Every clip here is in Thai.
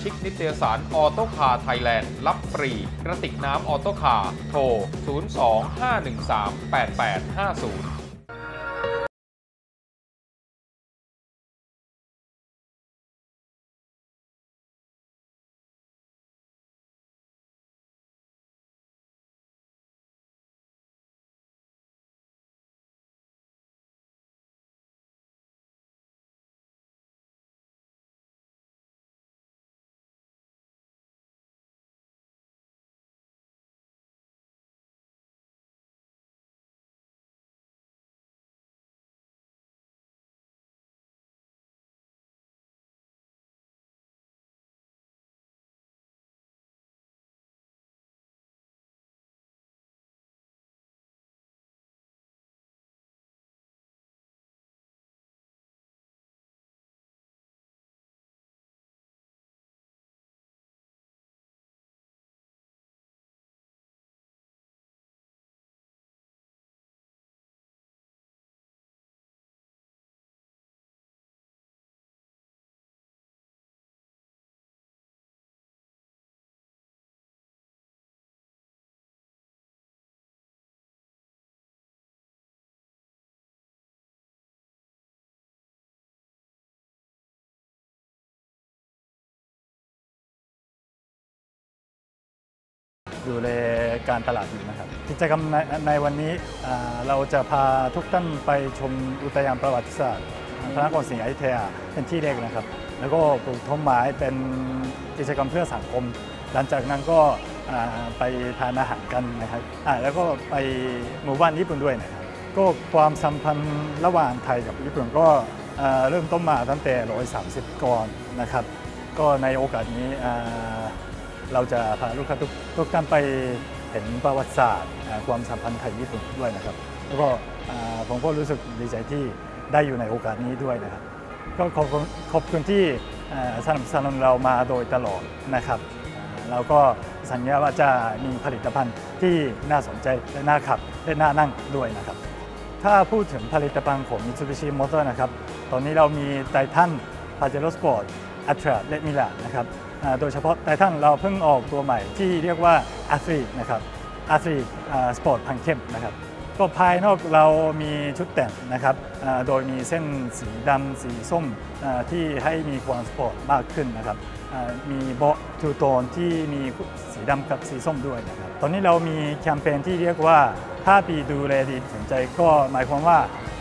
ชิกนิตยสารออโต้คาร์ไทยแลนด์รับฟรีกระติกน้ำออโต้คาร์โทร 025138850 ดูแลการตลาดอยู่นะครับกิจกรรมในวันนี้เราจะพาทุกท่านไปชมอุทยานประวัติศาสตร์พระนครศรีอยุธยาเป็นที่แรกนะครับแล้วก็ปลูกต้นไม้เป็นกิจกรรมเพื่อสังคมหลังจากนั้นก็ไปทานอาหารกันนะครับแล้วก็ไปหมู่บ้านญี่ปุ่นด้วยนะครับก็ความสัมพันธ์ระหว่างไทยกับญี่ปุ่นก็เริ่มต้นมาตั้งแต่130ก่อนนะครับก็ในโอกาสนี้เราจะพาลูกค้าทุกท่านไปเห็นประวัติศาสตร์ความสัมพันธ์ไทยญี่ปุ่นด้วยนะครับแล้วก็ผมก็รู้สึกดีใจที่ได้อยู่ในโอกาสนี้ด้วยนะครับก็ขอบคุณที่สนับสนุนเรามาโดยตลอดนะครับเราก็สัญญาว่าจะมีผลิตภัณฑ์ที่น่าสนใจและน่าขับและน่านั่งด้วยนะครับถ้าพูดถึงผลิตภัณฑ์ของ Mitsubishi Motors นะครับตอนนี้เรามีไททัน Pajero Sport Atra และ Mira นะครับโดยเฉพาะไททันเราเพิ่งออกตัวใหม่ที่เรียกว่า R3 นะครับ R3 Sport พันเข้มนะครับก็ภายนอกเรามีชุดแต่งนะครับโดยมีเส้นสีดำสีส้มที่ให้มีความสปอร์ตมากขึ้นนะครับมีเบาะทูโทนที่มีสีดำกับสีส้มด้วยนะครับตอนนี้เรามีแคมเปญที่เรียกว่า5 ปีดูแลดีสนใจก็หมายความว่า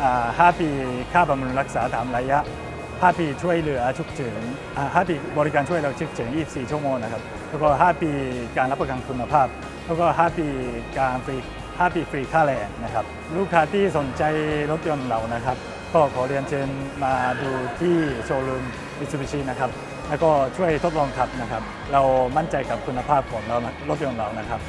5 ปีค่าบำรุงรักษาตามระยะ5 ปีช่วยเหลือฉุกเฉิน5 ปีบริการช่วยเหลือฉุกเฉิน24 ชั่วโมงนะครับแล้วก็5 ปีการรับประกันคุณภาพแล้วก็5 ปีการ5 ปีฟรีค่าแรงนะครับลูกค้าที่สนใจรถยนต์เรานะครับก็ขอเรียนเชิญมาดูที่โชว์รูม Mitsubishi นะครับแล้วก็ช่วยทดลองขับนะครับเรามั่นใจกับคุณภาพของเรารถยนต์เรานะครับ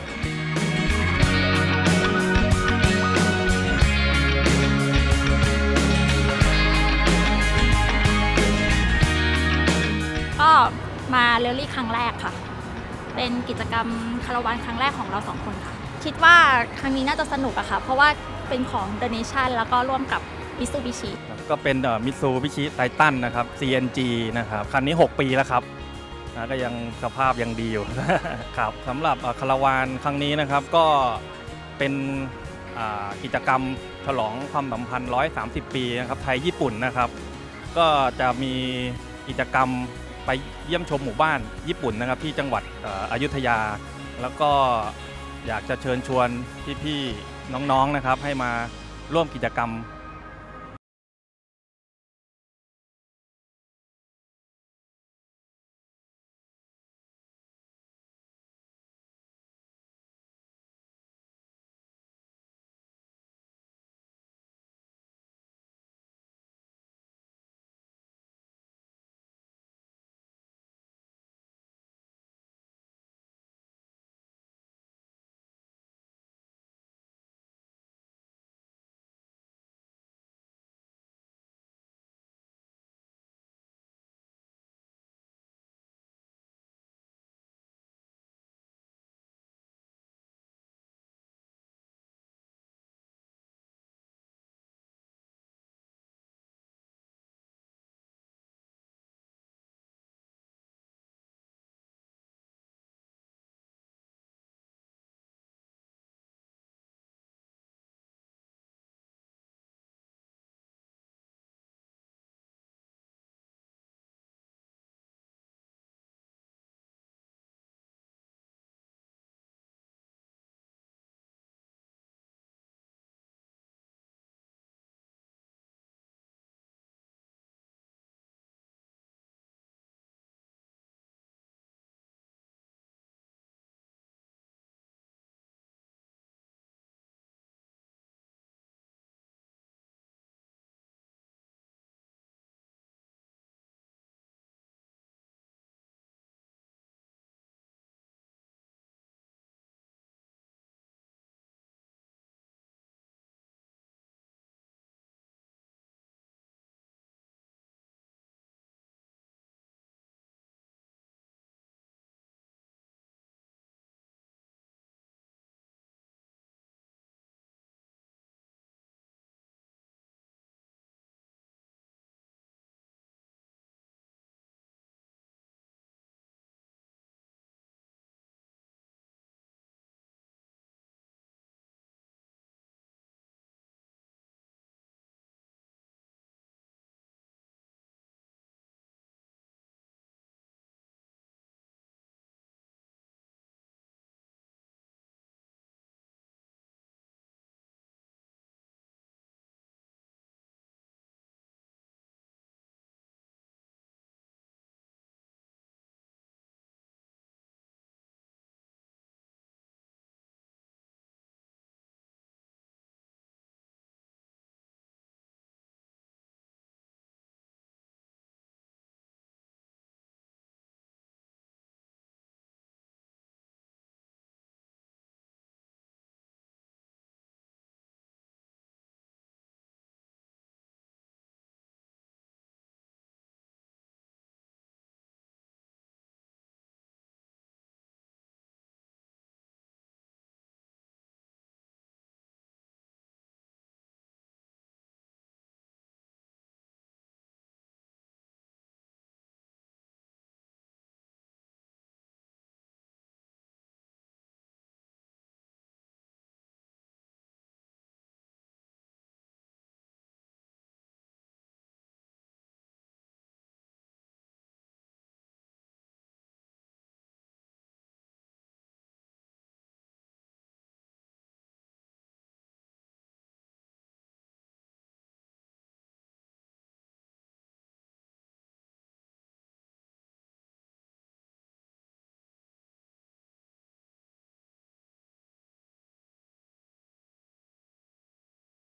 ก็มาเรลลี่ครั้งแรกค่ะเป็นกิจกรรมคาราวานครั้งแรกของเรา2 คนค่ะคิดว่าครั้งนี้น่าจะสนุกอะค่ะเพราะว่าเป็นของ The Nation แล้วก็ร่วมกับ Mitsubishi ก็เป็นMitsubishi Titan นะครับ CNG นะครับคันนี้6 ปีแล้วครับก็ยังสภาพยังดีอยู่ ครับสำหรับคาราวานครั้งนี้นะครับก็เป็นกิจกรรมฉลองความสัมพันธ์130 ปีนะครับไทยญี่ปุ่นนะครับก็จะมีกิจกรรมไปเยี่ยมชมหมู่บ้านญี่ปุ่นนะครับที่จังหวัดอยุธยาแล้วก็อยากจะเชิญชวนพี่ๆน้องๆนะครับให้มาร่วมกิจกรรม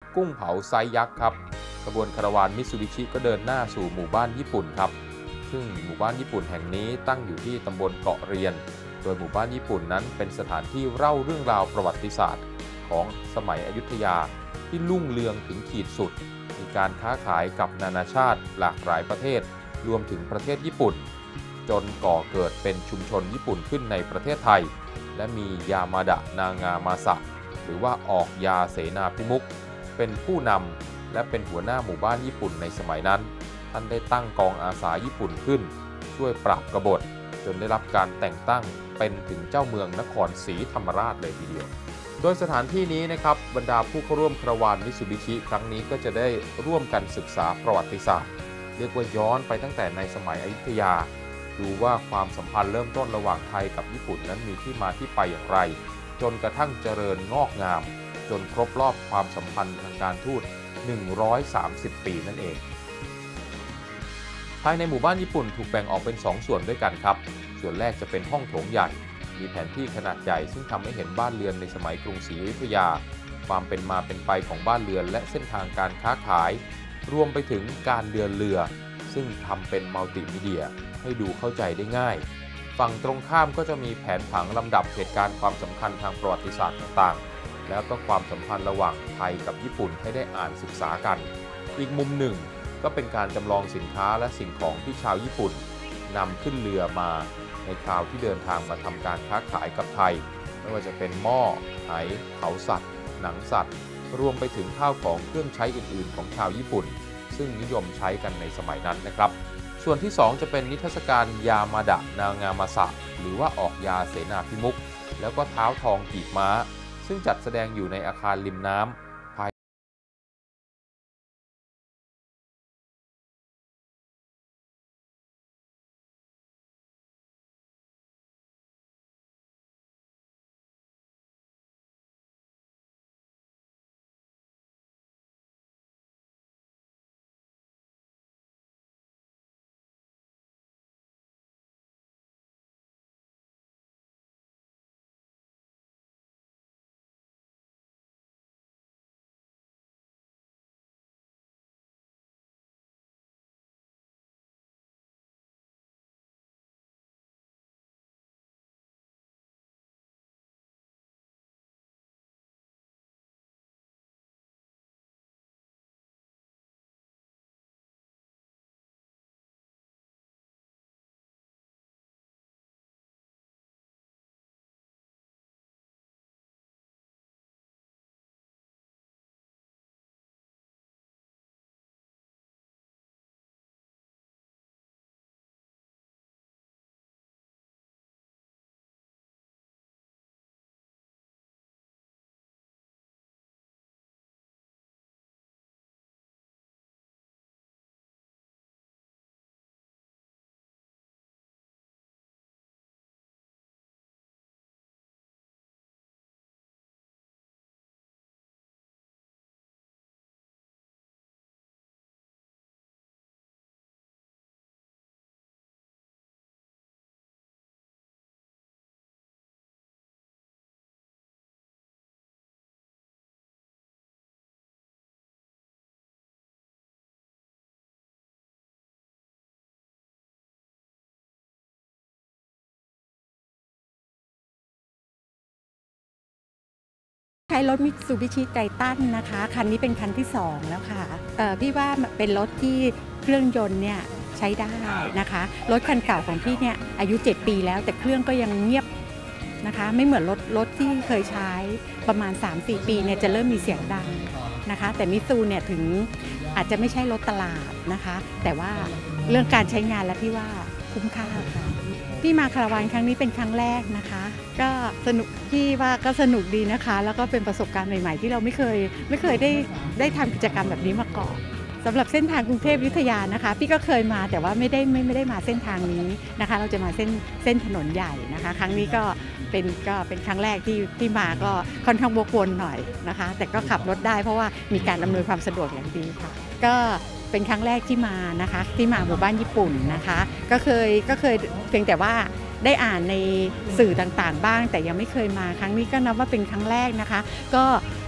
กุ้งเผาไซส์ยักษ์ครับขบวนคาราวานมิตซูบิชิก็เดินหน้าสู่หมู่บ้านญี่ปุ่นครับซึ่งหมู่บ้านญี่ปุ่นแห่งนี้ตั้งอยู่ที่ตำบลเกาะเรียนโดยหมู่บ้านญี่ปุ่นนั้นเป็นสถานที่เล่าเรื่องราวประวัติศาสตร์ของสมัยอยุธยาที่รุ่งเรืองถึงขีดสุดมีการค้าขายกับนานาชาติหลากหลายประเทศรวมถึงประเทศญี่ปุ่นจนก่อเกิดเป็นชุมชนญี่ปุ่นขึ้นในประเทศไทยและมียามาดะนางามาสะหรือว่าออกยาเสนาพิมุขเป็นผู้นำและเป็นหัวหน้าหมู่บ้านญี่ปุ่นในสมัยนั้นท่านได้ตั้งกองอาสาญี่ปุ่นขึ้นช่วยปราบกบฏจนได้รับการแต่งตั้งเป็นถึงเจ้าเมืองนครศรีธรรมราชเลยทีเดียวโดยสถานที่นี้นะครับบรรดาผู้เข้าร่วมคาราวานมิตซูบิชิครั้งนี้ก็จะได้ร่วมกันศึกษาประวัติศาสตร์เรียกว่าย้อนไปตั้งแต่ในสมัยอยุธยาดูว่าความสัมพันธ์เริ่มต้นระหว่างไทยกับญี่ปุ่นนั้นมีที่มาที่ไปอย่างไรจนกระทั่งเจริญงอกงามจนครบรอบความสัมพันธ์ทางการทูต130 ปีนั่นเองภายในหมู่บ้านญี่ปุ่นถูกแบ่งออกเป็น2ส่วนด้วยกันครับส่วนแรกจะเป็นห้องโถงใหญ่มีแผนที่ขนาดใหญ่ซึ่งทำให้เห็นบ้านเรือนในสมัยกรุงศรีอยุธยาความเป็นมาเป็นไปของบ้านเรือนและเส้นทางการค้าขายรวมไปถึงการเดินเรือซึ่งทำเป็นมัลติมีเดียให้ดูเข้าใจได้ง่ายฝั่งตรงข้ามก็จะมีแผนผังลำดับเหตุการณ์ความสำคัญทางประวัติศาสตร์ต่างๆแล้วก็ความสัมพันธ์ระหว่างไทยกับญี่ปุ่นให้ได้อ่านศึกษากันอีกมุมหนึ่งก็เป็นการจำลองสินค้าและสิ่งของที่ชาวญี่ปุ่นนำขึ้นเรือมาในคราวที่เดินทางมาทำการค้าขายกับไทยไม่ว่าจะเป็นหม้อไหเขาสัตว์หนังสัตว์รวมไปถึงข้าวของเครื่องใช้อื่นๆของชาวญี่ปุ่นซึ่งนิยมใช้กันในสมัยนั้นนะครับส่วนที่2จะเป็นนิทรรศการยามาดะนางามาสะหรือว่าออกยาเสนาพิมุขแล้วก็เท้าทองกีบม้าซึ่งจัดแสดงอยู่ในอาคารริมน้ำใช้รถมิตซูบิชิไททันนะคะคันนี้เป็นคันที่2แล้วค่ะพี่ว่าเป็นรถที่เครื่องยนต์เนี่ยใช้ได้นะคะรถคันเก่าของพี่เนี่ยอายุ7 ปีแล้วแต่เครื่องก็ยังเงียบนะคะไม่เหมือนรถที่เคยใช้ประมาณ 3-4 ปีเนี่ยจะเริ่มมีเสียงดังนะคะแต่มิตซูเนี่ยถึงอาจจะไม่ใช่รถตลาดนะคะแต่ว่าเรื่องการใช้งานแล้วพี่ว่าคุ้มค่าค่ะพี่มาคาราวานครั้งนี้เป็นครั้งแรกนะคะก็สนุกพี่ว่าก็สนุกดีนะคะแล้วก็เป็นประสบการณ์ใหม่ๆที่เราไม่เคยได้ทำกิจกรรมแบบนี้มาก่อนสำหรับเส้นทางกรุงเทพอยุธยานะคะพี่ก็เคยมาแต่ว่าไม่ได้มาเส้นทางนี้นะคะเราจะมาเส้นถนนใหญ่นะคะครั้งนี้ก็เป็นครั้งแรกที่มาก็ค่อนข้างวกวนหน่อยนะคะแต่ก็ขับรถได้เพราะว่ามีการอำนวยความสะดวกอย่างดีค่ะก็เป็นครั้งแรกที่มานะคะที่มาหมู่บ้านญี่ปุ่นนะคะก็เคยเพียงแต่ว่าได้อ่านในสื่อต่างๆบ้างแต่ยังไม่เคยมาครั้งนี้ก็นับว่าเป็นครั้งแรกนะคะก็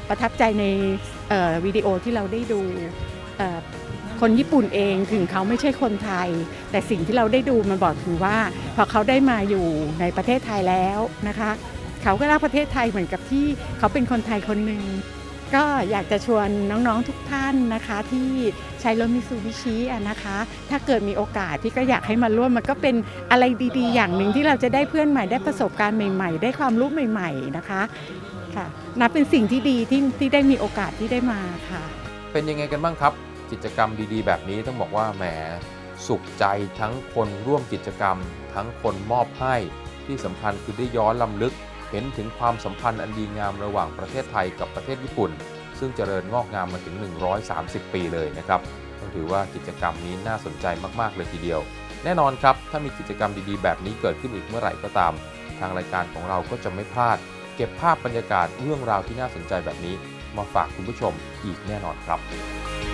ประทับใจในวิดีโอที่เราได้ดูคนญี่ปุ่นเองถึงเขาไม่ใช่คนไทยแต่สิ่งที่เราได้ดูมันบอกถึงว่าพอเขาได้มาอยู่ในประเทศไทยแล้วนะคะเขาก็รักประเทศไทยเหมือนกับที่เขาเป็นคนไทยคนหนึ่งก็อยากจะชวนน้องๆทุกท่านนะคะที่ใช้รถมิตซูบิชินะคะถ้าเกิดมีโอกาสพี่ก็อยากให้มาร่วมมันก็เป็นอะไรดีๆอย่างหนึ่งที่เราจะได้เพื่อนใหม่ได้ประสบการณ์ใหม่ๆได้ความรู้ใหม่ๆนะคะค่ะนับเป็นสิ่งที่ดีที่ได้มีโอกาสที่ได้มาค่ะเป็นยังไงกันบ้างครับกิจกรรมดีๆแบบนี้ต้องบอกว่าแหมสุขใจทั้งคนร่วมกิจกรรมทั้งคนมอบให้ที่สำคัญคือได้ย้อนรำลึกเห็นถึงความสัมพันธ์อันดีงามระหว่างประเทศไทยกับประเทศญี่ปุ่นซึ่งเจริญงอกงามมาถึง130 ปีเลยนะครับต้องถือว่ากิจกรรมนี้น่าสนใจมากๆเลยทีเดียวแน่นอนครับถ้ามีกิจกรรมดีๆแบบนี้เกิดขึ้นอีกเมื่อไหร่ก็ตามทางรายการของเราก็จะไม่พลาดเก็บภาพบรรยากาศเรื่องราวที่น่าสนใจแบบนี้มาฝากคุณผู้ชมอีกแน่นอนครับ